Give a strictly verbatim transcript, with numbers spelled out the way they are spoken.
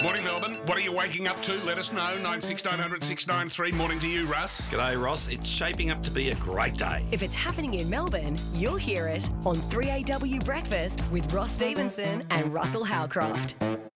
Morning, Melbourne. What are you waking up to? Let us know. nine six nine hundred six nine three. Morning to you, Russ. G'day, Ross. It's shaping up to be a great day. If it's happening in Melbourne, you'll hear it on three A W Breakfast with Ross Stevenson and Russell Howcroft.